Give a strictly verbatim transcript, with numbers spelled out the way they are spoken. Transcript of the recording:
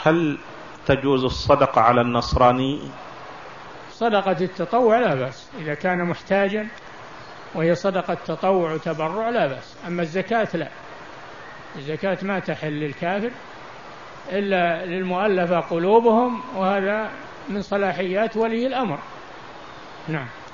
هل تجوز الصدقة على النصراني؟ صدقة التطوع لا بأس إذا كان محتاجا، وهي صدقة تطوع وتبرع لا بأس. أما الزكاة لا، الزكاة ما تحل للكافر إلا للمؤلفة قلوبهم، وهذا من صلاحيات ولي الأمر. نعم.